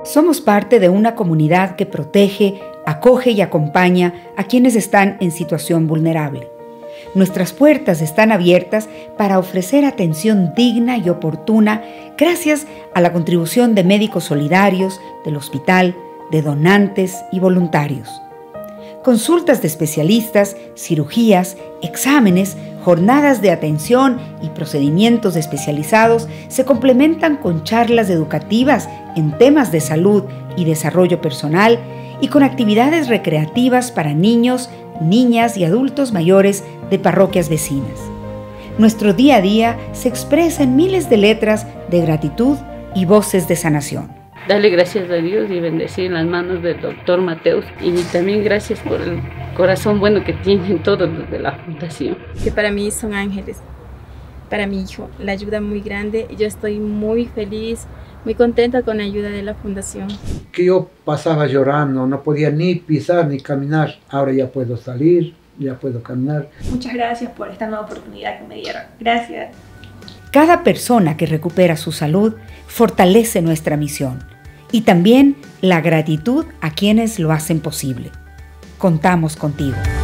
Somos parte de una comunidad que protege, acoge y acompaña a quienes están en situación vulnerable. Nuestras puertas están abiertas para ofrecer atención digna y oportuna gracias a la contribución de médicos solidarios, del hospital, de donantes y voluntarios. Consultas de especialistas, cirugías, exámenes, jornadas de atención y procedimientos especializados se complementan con charlas educativas en temas de salud y desarrollo personal y con actividades recreativas para niños, niñas y adultos mayores de parroquias vecinas. Nuestro día a día se expresa en miles de letras de gratitud y voces de sanación. Darle gracias a Dios y bendecir las manos del doctor Mateus, y también gracias por el corazón bueno que tienen todos los de la fundación. Que para mí son ángeles, para mi hijo, la ayuda muy grande. Yo estoy muy feliz, muy contenta con la ayuda de la fundación. Que yo pasaba llorando, no podía ni pisar ni caminar, ahora ya puedo salir, ya puedo caminar. Muchas gracias por esta nueva oportunidad que me dieron. Gracias. Cada persona que recupera su salud fortalece nuestra misión y también la gratitud a quienes lo hacen posible. Contamos contigo.